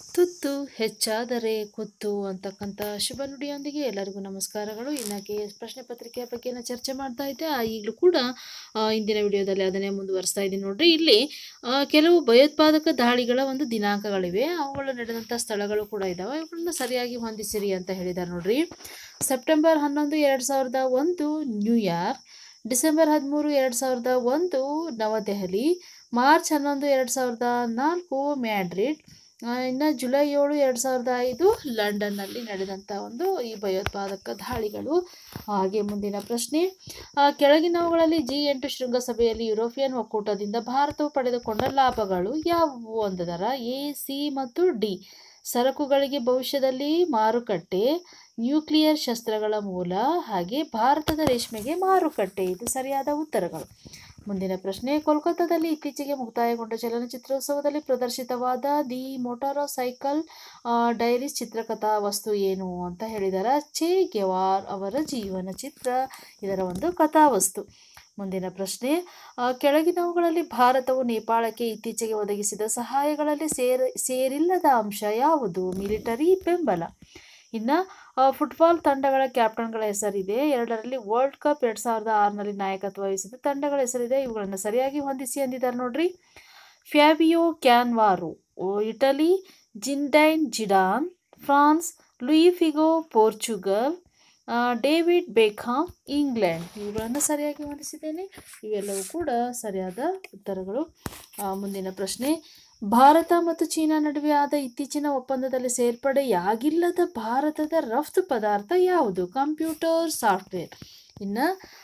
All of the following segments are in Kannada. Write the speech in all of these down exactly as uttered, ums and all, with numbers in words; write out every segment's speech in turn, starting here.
ತುತ್ತು ಹೆಚ್ಚಾದರೆ ಕುತ್ತು ಅಂತಕ್ಕಂಥ ಶುಭ ನುಡಿಯೊಂದಿಗೆ ಎಲ್ಲರಿಗೂ ನಮಸ್ಕಾರಗಳು. ಇನ್ನು ಕೆ ಎಸ್ ಪ್ರಶ್ನೆ ಪತ್ರಿಕೆಯ ಬಗ್ಗೆ ನಾನು ಚರ್ಚೆ ಮಾಡ್ತಾ ಇದ್ದೆ. ಆ, ಈಗಲೂ ಕೂಡ ಆ, ಇಂದಿನ ವಿಡಿಯೋದಲ್ಲಿ ಅದನ್ನೇ ಮುಂದುವರಿಸ್ತಾ ಇದ್ದೀನಿ ನೋಡ್ರಿ. ಇಲ್ಲಿ ಆ, ಕೆಲವು ಭಯೋತ್ಪಾದಕ ದಾಳಿಗಳ ಒಂದು ದಿನಾಂಕಗಳಿವೆ, ಅವುಗಳು ನಡೆದಂಥ ಸ್ಥಳಗಳು ಕೂಡ ಇದ್ದಾವೆ. ಇವುಗಳನ್ನ ಸರಿಯಾಗಿ ಹೊಂದಿಸಿರಿ ಅಂತ ಹೇಳಿದ್ದಾರೆ ನೋಡ್ರಿ. ಸೆಪ್ಟೆಂಬರ್ ಹನ್ನೊಂದು ಎರಡು ಸಾವಿರದ ಒಂದು ನ್ಯೂಯಾರ್ಕ್, ಡಿಸೆಂಬರ್ ಹದಿಮೂರು ಎರಡು ಸಾವಿರದ ಒಂದು ನವದೆಹಲಿ, ಮಾರ್ಚ್ ಹನ್ನೊಂದು ಎರಡು ಸಾವಿರದ ನಾಲ್ಕು ಮ್ಯಾಡ್ರಿಡ್, ಇನ್ನು ಜುಲೈ ಏಳು ಎರಡು ಸಾವಿರದ ಐದು ಲಂಡನ್ನಲ್ಲಿ ನಡೆದಂಥ ಒಂದು ಈ ಭಯೋತ್ಪಾದಕ ದಾಳಿಗಳು. ಹಾಗೆ ಮುಂದಿನ ಪ್ರಶ್ನೆ, ಕೆಳಗಿನವುಗಳಲ್ಲಿ ಜಿ ಎಂಟು ಶೃಂಗಸಭೆಯಲ್ಲಿ ಯುರೋಪಿಯನ್ ಒಕ್ಕೂಟದಿಂದ ಭಾರತವು ಪಡೆದುಕೊಂಡ ಲಾಭಗಳು ಯಾವುವು ಅಂದದರ ಎ, ಸಿ ಮತ್ತು ಡಿ. ಸರಕುಗಳಿಗೆ ಭವಿಷ್ಯದಲ್ಲಿ ಮಾರುಕಟ್ಟೆ, ನ್ಯೂಕ್ಲಿಯರ್ ಶಸ್ತ್ರಗಳ ಮೂಲ, ಹಾಗೆ ಭಾರತದ ರೇಷ್ಮೆಗೆ ಮಾರುಕಟ್ಟೆ. ಇದು ಸರಿಯಾದ ಉತ್ತರಗಳು. ಮುಂದಿನ ಪ್ರಶ್ನೆ, ಕೋಲ್ಕತ್ತಾದಲ್ಲಿ ಇತ್ತೀಚೆಗೆ ಮುಕ್ತಾಯಗೊಂಡ ಚಲನಚಿತ್ರೋತ್ಸವದಲ್ಲಿ ಪ್ರದರ್ಶಿತವಾದ ದಿ ಮೋಟಾರ್ ಸೈಕಲ್ ಡೈರೀಸ್ ಚಿತ್ರಕಥಾ ವಸ್ತು ಏನು ಅಂತ ಹೇಳಿದಾರೆ. ಚೆ ಗೆವಾರ್ ಅವರ ಜೀವನ ಚಿತ್ರ ಇದರ ಒಂದು ಕಥಾವಸ್ತು. ಮುಂದಿನ ಪ್ರಶ್ನೆ, ಕೆಳಗಿನವುಗಳಲ್ಲಿ ಭಾರತವು ನೇಪಾಳಕ್ಕೆ ಇತ್ತೀಚೆಗೆ ಒದಗಿಸಿದ ಸಹಾಯಗಳಲ್ಲಿ ಸೇರ ಸೇರಿಲ್ಲದ ಅಂಶ ಯಾವುದು? ಮಿಲಿಟರಿ ಬೆಂಬಲ. ಇನ್ನು ಫುಟ್ಬಾಲ್ ತಂಡಗಳ ಕ್ಯಾಪ್ಟನ್ಗಳ ಹೆಸರಿದೆ. ಎರಡರಲ್ಲಿ ವರ್ಲ್ಡ್ ಕಪ್ ಎರಡು ಸಾವಿರದ ಆರರಲ್ಲಿ ನಾಯಕತ್ವ ವಹಿಸಿದ ತಂಡಗಳ ಹೆಸರಿದೆ. ಇವುಗಳನ್ನು ಸರಿಯಾಗಿ ಹೊಂದಿಸಿ ಅಂದಿದ್ದಾರೆ ನೋಡ್ರಿ. Fabio Cannavaro Italy, Zinedine Zidane France, Luis Figo Portugal, David Beckham England. ಇವುಗಳನ್ನು ಸರಿಯಾಗಿ ಹೊಂದಿಸಿದ್ದೇನೆ. ಇವೆಲ್ಲವೂ ಕೂಡ ಸರಿಯಾದ ಉತ್ತರಗಳು. ಮುಂದಿನ ಪ್ರಶ್ನೆ, ಭಾರತ ಮತ್ತು ಚೀನಾ ನಡುವೆ ಆದ ಇತ್ತೀಚಿನ ಒಪ್ಪಂದದಲ್ಲಿ ಸೇರ್ಪಡೆಯಾಗಿಲ್ಲದ ಭಾರತದ ರಫ್ತು ಪದಾರ್ಥ ಯಾವುದು? Computer software. ಇನ್ನು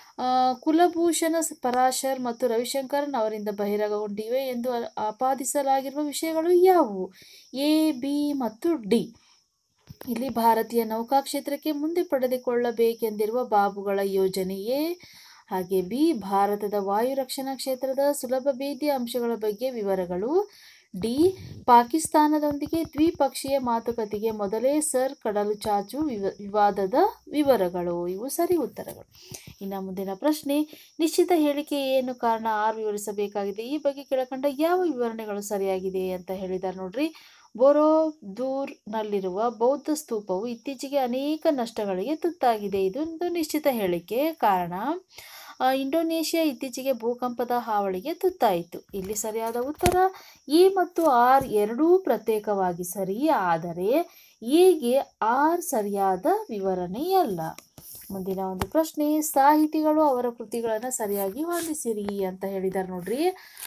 ಕುಲಭೂಷಣ ಪರಾಶರ್ ಮತ್ತು ರವಿಶಂಕರನ್ ಅವರಿಂದ ಬಹಿರಂಗಗೊಂಡಿವೆ ಎಂದು ಆಪಾದಿಸಲಾಗಿರುವ ವಿಷಯಗಳು ಯಾವುವು? ಎ, ಬಿ ಮತ್ತು ಡಿ. ಇಲ್ಲಿ ಭಾರತೀಯ ನೌಕಾ ಕ್ಷೇತ್ರಕ್ಕೆ ಮುಂದೆ ಪಡೆದುಕೊಳ್ಳಬೇಕೆಂದಿರುವ ಬಾಬುಗಳ ಯೋಜನೆಯೇ. ಹಾಗೆ ಬಿ, ಭಾರತದ ವಾಯು ರಕ್ಷಣಾ ಕ್ಷೇತ್ರದ ಸುಲಭ ಭೇದ್ಯ ಅಂಶಗಳ ಬಗ್ಗೆ ವಿವರಗಳು. ಡಿ, ಪಾಕಿಸ್ತಾನದೊಂದಿಗೆ ದ್ವಿಪಕ್ಷೀಯ ಮಾತುಕತೆಗೆ ಮೊದಲೇ ಸರ್ ಕಡಲು ಚಾಚು ವಿವ ವಿವಾದದ ವಿವರಗಳು. ಇವು ಸರಿ ಉತ್ತರಗಳು. ಇನ್ನು ಮುಂದಿನ ಪ್ರಶ್ನೆ, ನಿಶ್ಚಿತ ಹೇಳಿಕೆ ಏನು ಕಾರಣ ಆರ್ ವಿವರಿಸಬೇಕಾಗಿದೆ. ಈ ಬಗ್ಗೆ ಕೆಳಕಂಡ ಯಾವ ವಿವರಣೆಗಳು ಸರಿಯಾಗಿದೆ ಅಂತ ಹೇಳಿದ್ದಾರೆ ನೋಡ್ರಿ. ಬೋರೋದೂರ್ನಲ್ಲಿರುವ ಬೌದ್ಧ ಸ್ತೂಪವು ಇತ್ತೀಚೆಗೆ ಅನೇಕ ನಷ್ಟಗಳಿಗೆ ತುತ್ತಾಗಿದೆ. ಇದೊಂದು ನಿಶ್ಚಿತ ಹೇಳಿಕೆ. ಕಾರಣ, ಇಂಡೋನೇಷ್ಯಾ ಇತ್ತೀಚೆಗೆ ಭೂಕಂಪದ ಹಾವಳಿಗೆ ತುತ್ತಾಯಿತು. ಇಲ್ಲಿ ಸರಿಯಾದ ಉತ್ತರ ಎ ಮತ್ತು ಆರ್ ಎರಡೂ ಪ್ರತ್ಯೇಕವಾಗಿ ಸರಿ, ಆದರೆ ಎಗೆ ಆರ್ ಸರಿಯಾದ ವಿವರಣೆಯಲ್ಲ. ಮುಂದಿನ ಒಂದು ಪ್ರಶ್ನೆ, ಸಾಹಿತಿಗಳು ಅವರ ಕೃತಿಗಳನ್ನು ಸರಿಯಾಗಿ ಹೊಂದಿಸಿರಿ ಅಂತ ಹೇಳಿದ್ದಾರೆ ನೋಡ್ರಿ.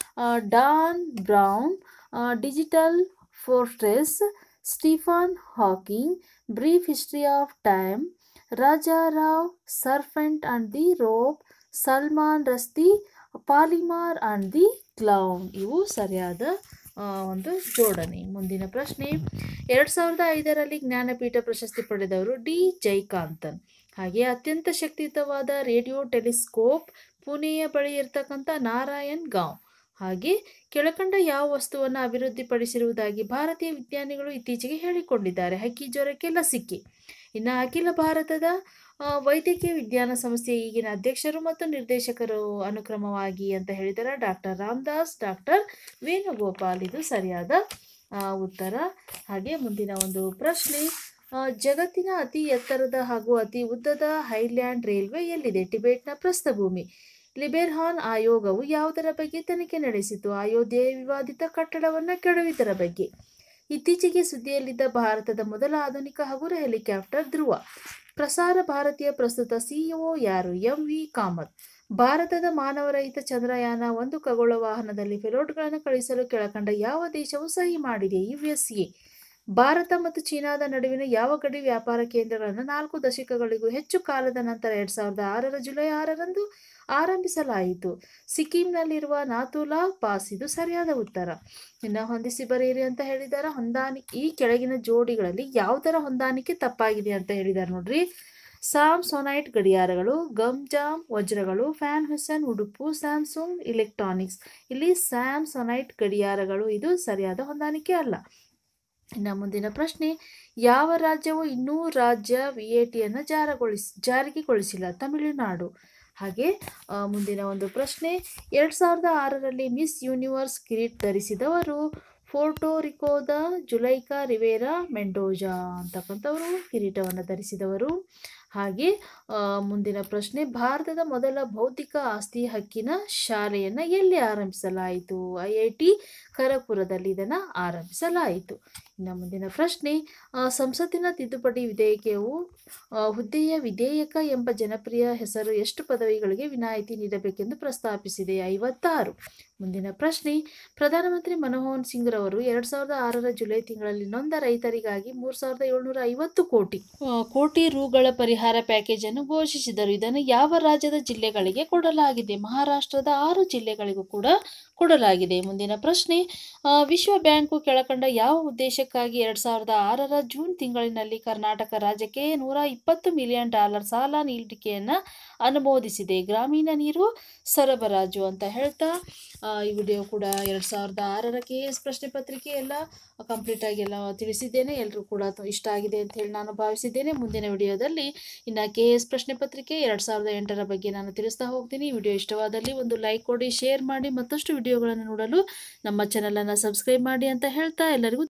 Dan Brown, digital fortress, Stephen Hawking, brief history of time, Raja Rao, serpent and the rope, Salman Rushdie, Shalimar and the clown. ಇವು ಸರಿಯಾದ ಒಂದು ಜೋಡಣೆ. ಮುಂದಿನ ಪ್ರಶ್ನೆ, ಎರಡು ಸಾವಿರದ ಐದರಲ್ಲಿ ಜ್ಞಾನಪೀಠ ಪ್ರಶಸ್ತಿ ಪಡೆದವರು ಡಿ ಜೈಕಾಂತನ್. ಹಾಗೆ ಅತ್ಯಂತ ಶಕ್ತಿಯುತವಾದ ರೇಡಿಯೋ ಟೆಲಿಸ್ಕೋಪ್ ಪುಣೆಯ ಬಳಿ ಇರತಕ್ಕಂಥ ನಾರಾಯಣ್ ಗಾಂವ್. ಹಾಗೆ ಕೆಳಕಂಡ ಯಾವ ವಸ್ತುವನ್ನು ಅಭಿವೃದ್ಧಿಪಡಿಸಿರುವುದಾಗಿ ಭಾರತೀಯ ವಿಜ್ಞಾನಿಗಳು ಇತ್ತೀಚೆಗೆ ಹೇಳಿಕೊಂಡಿದ್ದಾರೆ? ಹಕ್ಕಿ ಜ್ವರಕ್ಕೆ ಲಸಿಕೆ. ಇನ್ನು ಅಖಿಲ ಭಾರತದ ವೈದ್ಯಕೀಯ ವಿಜ್ಞಾನ ಸಂಸ್ಥೆಯ ಈಗಿನ ಅಧ್ಯಕ್ಷರು ಮತ್ತು ನಿರ್ದೇಶಕರು ಅನುಕ್ರಮವಾಗಿ ಅಂತ ಹೇಳಿದ್ದಾರೆ ಡಾಕ್ಟರ್ ರಾಮದಾಸ್, ಡಾಕ್ಟರ್ ವೇಣುಗೋಪಾಲ್. ಇದು ಸರಿಯಾದ ಉತ್ತರ. ಹಾಗೆ ಮುಂದಿನ ಒಂದು ಪ್ರಶ್ನೆ, ಜಗತ್ತಿನ ಅತಿ ಎತ್ತರದ ಹಾಗೂ ಅತಿ ಉದ್ದದ ಹೈಲ್ಯಾಂಡ್ ರೈಲ್ವೆ ಎಲ್ಲಿದೆ? ಟಿಬೆಟ್ನ ಪ್ರಸ್ಥಭೂಮಿ. ಲಿಬೆರ್ಹಾನ್ ಆಯೋಗವು ಯಾವುದರ ಬಗ್ಗೆ ತನಿಖೆ ನಡೆಸಿತು? ಅಯೋಧ್ಯೆಯ ವಿವಾದಿತ ಕಟ್ಟಡವನ್ನು ಕೆಡವಿದರ ಬಗ್ಗೆ. ಇತ್ತೀಚೆಗೆ ಸುದ್ದಿಯಲ್ಲಿದ್ದ ಭಾರತದ ಮೊದಲ ಆಧುನಿಕ ಹಗುರ ಹೆಲಿಕಾಪ್ಟರ್ ಧ್ರುವ. ಪ್ರಸಾರ ಭಾರತೀಯ ಪ್ರಸ್ತುತ ಸಿಇಒ ಯಾರು? M V Kamath. ಭಾರತದ ಮಾನವರಹಿತ ಚಂದ್ರಯಾನ ಒಂದು ಖಗೋಳ ವಾಹನದಲ್ಲಿ ಪೆಲೋಟ್ಗಳನ್ನು ಕಳುಹಿಸಲು ಕೆಳಕಂಡ ಯಾವ ದೇಶವು ಸಹಿ ಮಾಡಿದೆ? ಯುಎಸ್ಎ. ಭಾರತ ಮತ್ತು ಚೀನಾದ ನಡುವಿನ ಯಾವ ಗಡಿ ವ್ಯಾಪಾರ ಕೇಂದ್ರಗಳನ್ನು ನಾಲ್ಕು ದಶಕಗಳಿಗೂ ಹೆಚ್ಚು ಕಾಲದ ನಂತರ ಎರಡ್ ಸಾವಿರದ ಆರರ ಜುಲೈ ಆರರಂದು ಆರಂಭಿಸಲಾಯಿತು? ಸಿಕ್ಕಿಂನಲ್ಲಿರುವ ನಾಥುಲಾ ಪಾಸ್. ಇದು ಸರಿಯಾದ ಉತ್ತರ. ಇನ್ನು ಹೊಂದಿಸಿ ಬರೆಯಿರಿ ಅಂತ ಹೇಳಿದ್ದಾರೆ. ಹೊಂದಾಣಿಕೆ ಈ ಕೆಳಗಿನ ಜೋಡಿಗಳಲ್ಲಿ ಯಾವುದರ ಹೊಂದಾಣಿಕೆ ತಪ್ಪಾಗಿದೆ ಅಂತ ಹೇಳಿದ್ದಾರೆ ನೋಡ್ರಿ. ಸಾಮ್ಸೊನೈಟ್ ಗಡಿಯಾರಗಳು, ಗಮ್ಜಾಮ್ ವಜ್ರಗಳು, ಫ್ಯಾನ್ ಹುಸೇನ್ ಉಡುಪು, ಸ್ಯಾಮ್ಸುಂಗ್ ಇಲೆಕ್ಟ್ರಾನಿಕ್ಸ್. ಇಲ್ಲಿ ಸ್ಯಾಮ್ಸೊನೈಟ್ ಗಡಿಯಾರಗಳು ಇದು ಸರಿಯಾದ ಹೊಂದಾಣಿಕೆ ಅಲ್ಲ. ಇನ್ನು ಮುಂದಿನ ಪ್ರಶ್ನೆ, ಯಾವ ರಾಜ್ಯವು ಇನ್ನೂ ರಾಜ್ಯ ವಿಎಟಿಯನ್ನು ಜಾರಗೊಳಿಸಿ ಜಾರಿಗೆಗೊಳಿಸಿಲ್ಲ? ತಮಿಳುನಾಡು. ಹಾಗೆ ಮುಂದಿನ ಒಂದು ಪ್ರಶ್ನೆ, ಎರಡು ಸಾವಿರದ ಆರರಲ್ಲಿ ಮಿಸ್ ಯೂನಿವರ್ಸ್ ಕಿರೀಟ್ ಧರಿಸಿದವರು ಫೋರ್ಟೋರಿಕೋದ ಜುಲೈಕಾ ರಿವೇರಾ ಮೆಂಡೋಜಾ ಅಂತಕ್ಕಂಥವರು ಕಿರೀಟವನ್ನು ಧರಿಸಿದವರು. ಹಾಗೆ ಆ, ಮುಂದಿನ ಪ್ರಶ್ನೆ, ಭಾರತದ ಮೊದಲ ಬೌದ್ಧಿಕ ಆಸ್ತಿ ಹಕ್ಕಿನ ಶಾಲೆಯನ್ನು ಎಲ್ಲಿ ಆರಂಭಿಸಲಾಯಿತು? ಐ ಐ ಟಿ ಖರಗ್ಪುರದಲ್ಲಿ ಇದನ್ನು ಆರಂಭಿಸಲಾಯಿತು. ಇನ್ನು ಮುಂದಿನ ಪ್ರಶ್ನೆ, ಆ, ಸಂಸತ್ತಿನ ತಿದ್ದುಪಡಿ ವಿಧೇಯಕವು ಆ, ಹುದ್ದೆಯ ವಿಧೇಯಕ ಎಂಬ ಜನಪ್ರಿಯ ಹೆಸರು ಎಷ್ಟು ಪದವಿಗಳಿಗೆ ವಿನಾಯಿತಿ ನೀಡಬೇಕೆಂದು ಪ್ರಸ್ತಾಪಿಸಿದೆ? ಐವತ್ತಾರು. ಮುಂದಿನ ಪ್ರಶ್ನೆ, ಪ್ರಧಾನಮಂತ್ರಿ ಮನಮೋಹನ್ ಸಿಂಗ್ ರವರು ಎರಡ್ ಸಾವಿರದ ಆರರ ಜುಲೈ ತಿಂಗಳಲ್ಲಿ ನೊಂದ ರೈತರಿಗಾಗಿ ಮೂರ್ ಸಾವಿರದ ಏಳ್ನೂರ ಐವತ್ತು ಕೋಟಿ ಆ, ಕೋಟಿ ರುಗಳ ಪರಿಹಾರ ಪ್ಯಾಕೇಜ್ ಅನ್ನು ಘೋಷಿಸಿದರು. ಇದನ್ನು ಯಾವ ರಾಜ್ಯದ ಜಿಲ್ಲೆಗಳಿಗೆ ಕೊಡಲಾಗಿದೆ? ಮಹಾರಾಷ್ಟ್ರದ ಆರು ಜಿಲ್ಲೆಗಳಿಗೂ ಕೂಡ ಕೊಡಲಾಗಿದೆ. ಮುಂದಿನ ಪ್ರಶ್ನೆ, ಆ, ವಿಶ್ವ ಬ್ಯಾಂಕು ಕೆಳಕಂಡ ಯಾವ ಉದ್ದೇಶಕ್ಕಾಗಿ ಎರಡ್ ಸಾವಿರದ ಆರರ ಜೂನ್ ತಿಂಗಳಿನಲ್ಲಿ ಕರ್ನಾಟಕ ರಾಜ್ಯಕ್ಕೆ ನೂರ ಇಪ್ಪತ್ತು ಮಿಲಿಯನ್ ಡಾಲರ್ ಸಾಲ ನೀಡಿಕೆಯನ್ನು ಅನುಮೋದಿಸಿದೆ? ಗ್ರಾಮೀಣ ನೀರು ಸರಬರಾಜು ಅಂತ ಹೇಳ್ತಾ ಆ, ಈ ವಿಡಿಯೋ ಕೂಡ ಎರಡು ಸಾವಿರದ ಆರರ ಕೆ ಎಸ್ ಪ್ರಶ್ನೆ ಪತ್ರಿಕೆ ಎಲ್ಲ ಕಂಪ್ಲೀಟ್ ಆಗಿ ಎಲ್ಲ ತಿಳಿಸಿದ್ದೇನೆ. ಎಲ್ಲರೂ ಕೂಡ ತು- ಇಷ್ಟ ಆಗಿದೆ ಅಂತ ಹೇಳಿ ನಾನು ಭಾವಿಸಿದ್ದೇನೆ. ಮುಂದಿನ ವಿಡಿಯೋದಲ್ಲಿ ಇನ್ನು ಕೆ ಎಸ್ ಪ್ರಶ್ನೆ ಪತ್ರಿಕೆ ಎರಡು ಸಾವಿರದ ಎಂಟರ ಬಗ್ಗೆ ನಾನು ತಿಳಿಸ್ತಾ ಹೋಗ್ತೀನಿ. ಈ ವಿಡಿಯೋ ಇಷ್ಟವಾದಲ್ಲಿ ಒಂದು ಲೈಕ್ ಕೊಡಿ, ಶೇರ್ ಮಾಡಿ, ಮತ್ತಷ್ಟು ವಿಡಿಯೋಗಳನ್ನು ನೋಡಲು ನಮ್ಮ ಚಾನಲನ್ನು ಸಬ್ಸ್ಕ್ರೈಬ್ ಮಾಡಿ ಅಂತ ಹೇಳ್ತಾ ಎಲ್ಲರಿಗೂ